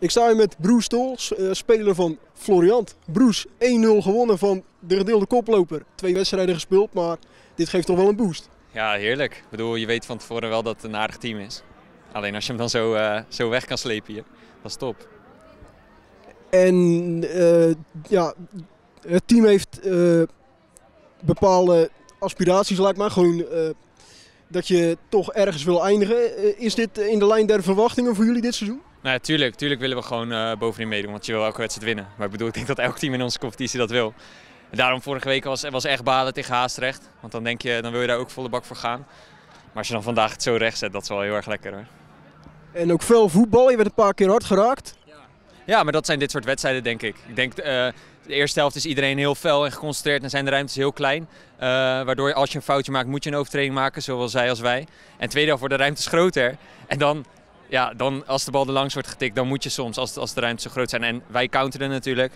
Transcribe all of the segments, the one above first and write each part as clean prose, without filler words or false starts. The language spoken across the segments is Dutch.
Ik sta hier met Broes Tols, speler van Floriant. Broes, 1-0 gewonnen van de gedeelde koploper. 2 wedstrijden gespeeld, maar dit geeft toch wel een boost. Ja, heerlijk. Ik bedoel, je weet van tevoren wel dat het een aardig team is. Alleen als je hem dan zo weg kan slepen hier, dat is top. En ja, het team heeft bepaalde aspiraties, lijkt mij. Gewoon dat je toch ergens wil eindigen. Is dit in de lijn der verwachtingen voor jullie dit seizoen? Nou ja, tuurlijk willen we gewoon bovenin meedoen, want je wil elke wedstrijd winnen. Maar ik bedoel, ik denk dat elk team in onze competitie dat wil. En daarom vorige week was echt balen tegen Haastrecht. Want dan denk je, dan wil je daar ook volle bak voor gaan. Maar als je dan vandaag het zo recht zet, dat is wel heel erg lekker hoor. En ook veel voetbal, je werd een paar keer hard geraakt. Ja, maar dat zijn dit soort wedstrijden denk ik. Ik denk, de eerste helft is iedereen heel fel en geconcentreerd en zijn de ruimtes heel klein. Waardoor als je een foutje maakt, moet je een overtreding maken, zowel zij als wij. En tweede helft worden de ruimtes groter. En dan, als de bal er langs wordt getikt, dan moet je soms, als de ruimtes zo groot zijn. En wij counteren natuurlijk,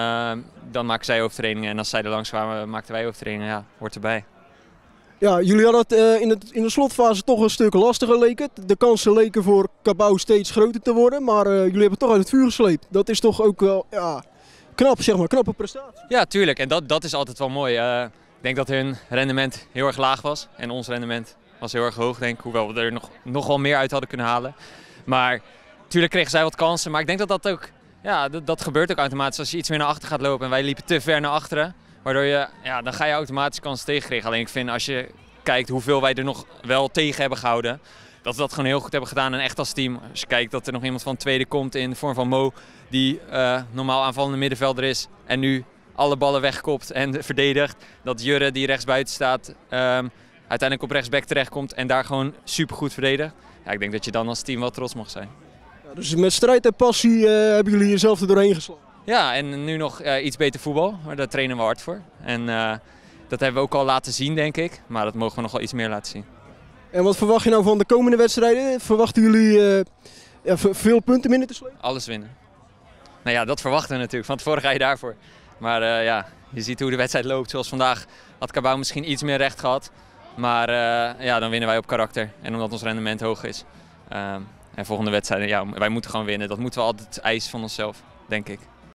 dan maken zij overtredingen. En als zij er langs kwamen, maakten wij overtredingen. Ja, hoort erbij. Ja, jullie hadden het in de slotfase toch een stuk lastiger leek het. De kansen leken voor Cabau steeds groter te worden, maar jullie hebben het toch uit het vuur gesleept. Dat is toch ook wel knap, zeg maar, knappe prestatie. Ja, tuurlijk. En dat is altijd wel mooi. Ik denk dat hun rendement heel erg laag was en ons rendement was heel erg hoog, denk ik. Hoewel we er nog wel meer uit hadden kunnen halen. Maar natuurlijk kregen zij wat kansen, maar ik denk dat dat ook, dat gebeurt ook automatisch als je iets meer naar achter gaat lopen. En wij liepen te ver naar achteren. Waardoor dan ga je automatisch kansen tegenkrijgen. Alleen ik vind als je kijkt hoeveel wij er nog wel tegen hebben gehouden, dat we dat gewoon heel goed hebben gedaan en echt als team. Als je kijkt dat er nog iemand van het tweede komt in de vorm van Mo, die normaal aanvallende middenvelder is en nu alle ballen wegkopt en verdedigt. Dat Jurre die rechtsbuiten staat uiteindelijk op rechtsback terechtkomt en daar gewoon supergoed verdedigt. Ja, ik denk dat je dan als team wel trots mag zijn. Ja, dus met strijd en passie hebben jullie jezelf er doorheen geslagen. Ja, en nu nog iets beter voetbal, maar daar trainen we hard voor. En dat hebben we ook al laten zien, denk ik. Maar dat mogen we nog wel iets meer laten zien. En wat verwacht je nou van de komende wedstrijden? Verwachten jullie veel punten minder te slepen? Alles winnen. Nou ja, dat verwachten we natuurlijk. Van tevoren ga je daarvoor. Maar je ziet hoe de wedstrijd loopt. Zoals vandaag had Cabau misschien iets meer recht gehad. Maar dan winnen wij op karakter. En omdat ons rendement hoog is. En volgende wedstrijden, wij moeten gewoon winnen. Dat moeten we altijd eisen van onszelf, denk ik.